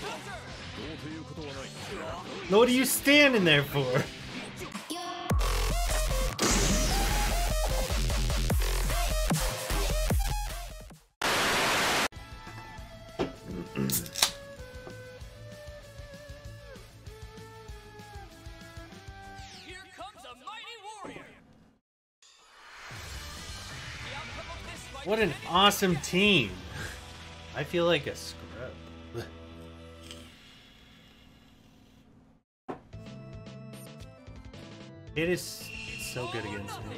What are you standing there for? What an awesome team! I feel like a scrub. It is so good against me.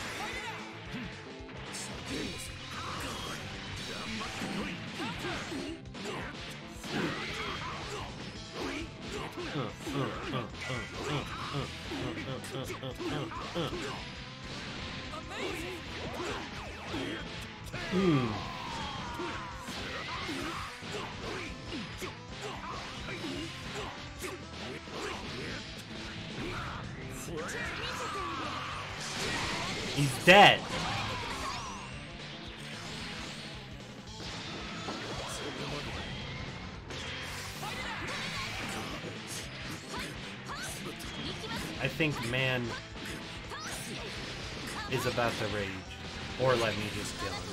He's dead. I think man is about to rage, or let me just kill him.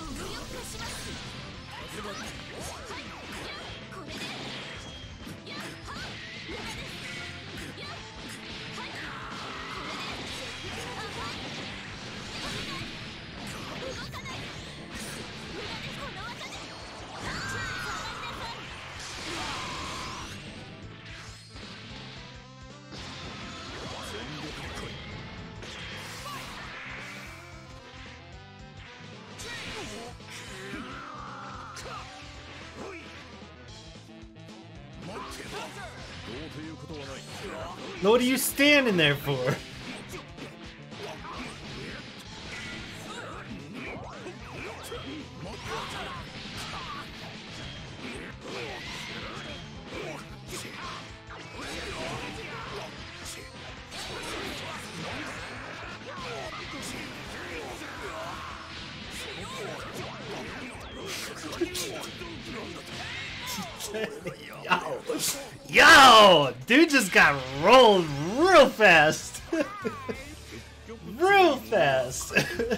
What are you standing there for? Yo! Dude just got rolled real fast. Real fast.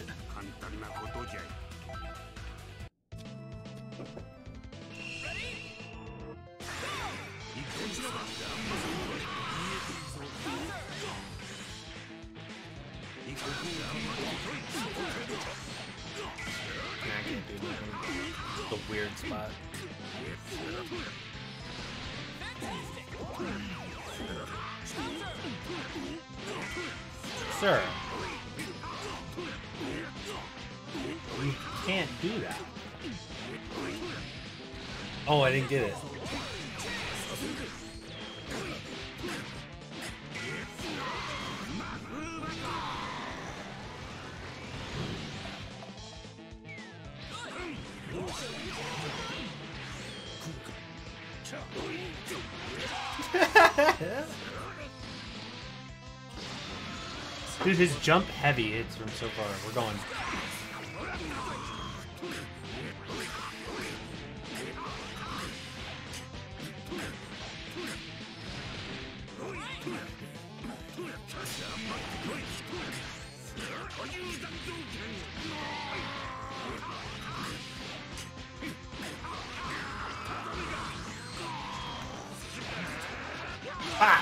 The weird spot. Sir, you can't do that. Oh, I didn't get it. Dude, his jump heavy hits from so far. We're going. Ah!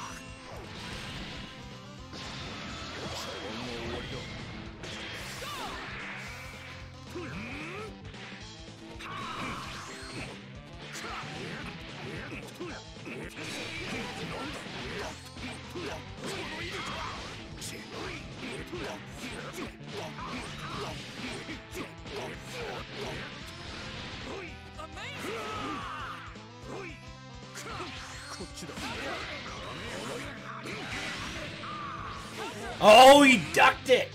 Oh, he ducked it!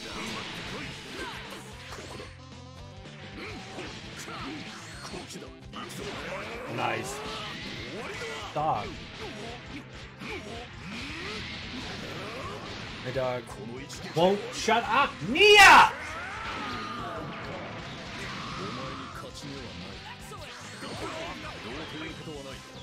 Nice. Dog. My dog won't shut up. Nia!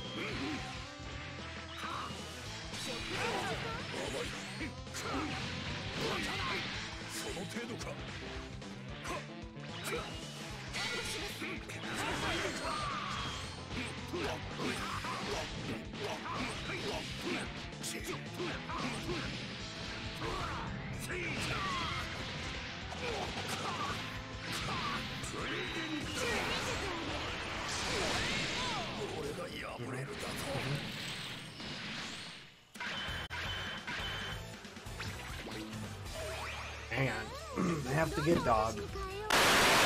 Hang on. I have to get dog.